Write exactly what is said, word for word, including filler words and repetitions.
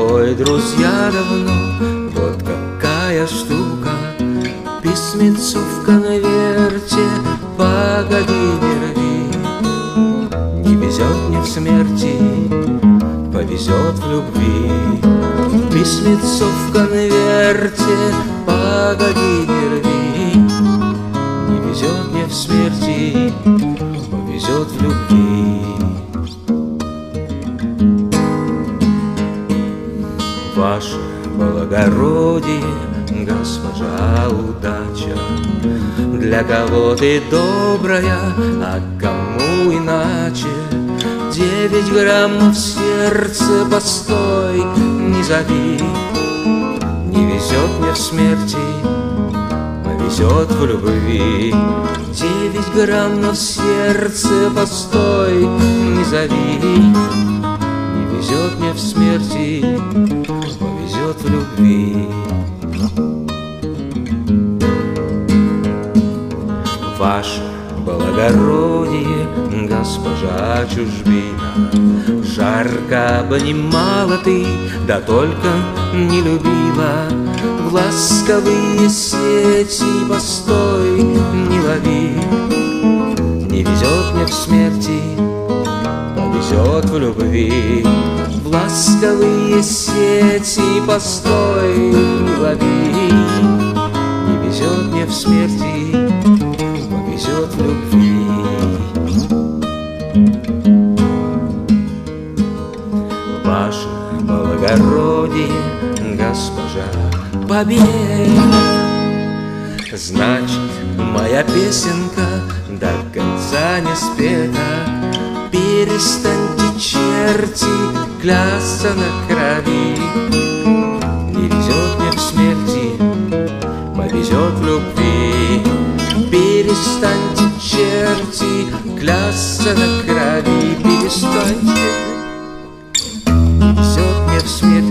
тобой друзья давно. Вот какая штука, письмецо в конверте, погоди, не рви. Не везет мне в смерти, повезет в любви. Письмецо в конверте, погоди, не рви. Не везет мне в смерти, повезет в любви. Ваше благородие, госпожа удача, для кого ты добрая, а кому иначе. Девять граммов сердце, постой, не зови. Не везет мне в смерти, повезет в любви. Девять граммов сердце, постой, не зови. Не везет мне в смерти, повезет в любви. Ваше благородие, госпожа чужбина, жарко обнимала ты, да только не любила. В ласковые сети, постой, не лови. Не везет мне в смерти, повезет в любви. В ласковые сети, постой, не лови. Не везет мне в смерти, повезет в любви. Ваше благородие, госпожа, побег. Значит, моя песенка до конца не спета. Перестаньте, черти, клясться на крови. Не везет мне в смерти, повезет в любви. Перестаньте, черти, клясться на крови. Перестаньте, не везет мне в смерти,